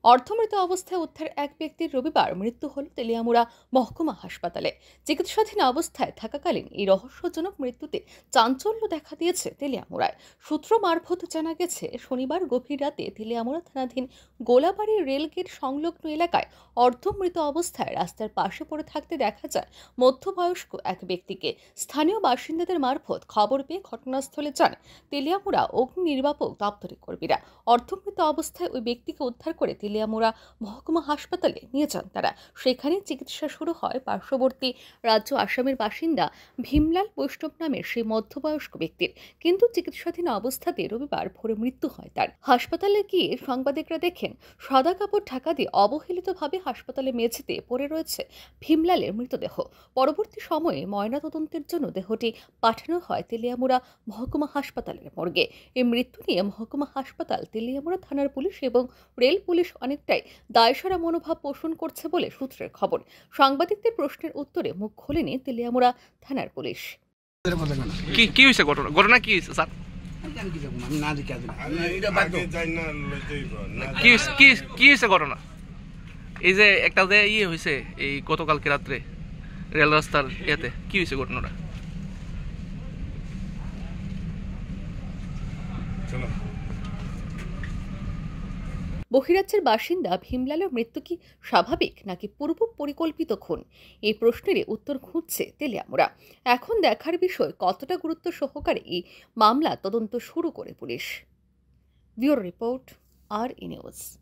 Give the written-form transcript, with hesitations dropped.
অর্ধমৃত অবস্থায় উদ্ধার এক ব্যক্তির রবিবার মৃত্যু হল তেলিয়ামুড়া মহকুমা হাসপাতালে। চিকিৎসাধীন অবস্থায় থাকাকালীন এই রহস্যজনক মৃত্যুতে চাঞ্চল্য দেখা দিয়েছে তেলিয়ামুড়ায়। সূত্র মারফত জানা গেছে, শনিবার গভীর রাতে তেলিয়ামুড়া থানাধীন গোলাবাড়ি রেলগেট সংলগ্ন এলাকায় অর্ধমৃত অবস্থায় রাস্তার পাশে পড়ে থাকতে দেখা যায় মধ্যবয়স্ক এক ব্যক্তিকে। স্থানীয় বাসিন্দাদের মারফত খবর পেয়ে ঘটনাস্থলে যান তেলিয়ামুড়া অগ্নি নির্বাপক দপ্তরের কর্মীরা। অর্ধমৃত অবস্থায় ওই ব্যক্তিকে উদ্ধার করে তেলিয়ামুড়া মহকুমা হাসপাতালে নিয়ে যান তারা। সেখানে চিকিৎসা শুরু হয় পার্শ্ববর্তী রাজ্য আসামের বাসিন্দা ভীমলাল বৈষ্ণব নামের সেই মধ্যবয়স্ক ব্যক্তির, কিন্তু চিকিৎসাধীন অবস্থাতে রবিবার ভোরে মৃত্যু হয় তার। হাসপাতালে গিয়ে সাংবাদিকরা দেখেন সাদা কাপড় ঢাকা দিয়ে অবহেলিতভাবে হাসপাতালে মেঝেতে পড়ে রয়েছে ভীমলালের মৃতদেহ। পরবর্তী সময়ে ময়নাতদন্তের জন্য দেহটি পাঠানো হয় তেলিয়ামুড়া মহকুমা হাসপাতালের মর্গে। এই মৃত্যু নিয়ে মহকুমা হাসপাতাল, তেলিয়ামুড়া থানার পুলিশ এবং রেল পুলিশ অনেকটাই দায়সারা মনোভাব পোষণ করছে বলে সূত্রের খবর। সাংবাদিকদের প্রশ্নের উত্তরে মুখ খোলেনি তেলিয়ামুড়া থানার পুলিশ। কি হয়েছে ঘটনা কি হয়েছে স্যার? কি হয়েছে ঘটনা? এই যে একটা যে ইয়ে হয়েছে এই গতকালকে রাত্রে রেল রাস্তার ইয়েতে, কি হয়েছে ঘটনাটা? বহিরাজ্যের বাসিন্দা ভীমলালের মৃত্যু কি স্বাভাবিক নাকি পূর্ব পরিকল্পিত খুন? এই প্রশ্নেরই উত্তর খুঁজছে তেলিয়ামুড়া। এখন দেখার বিষয় কতটা গুরুত্ব সহকারে এই মামলা তদন্ত শুরু করে পুলিশ। ব্যুরো রিপোর্ট, আর ই নিউজ।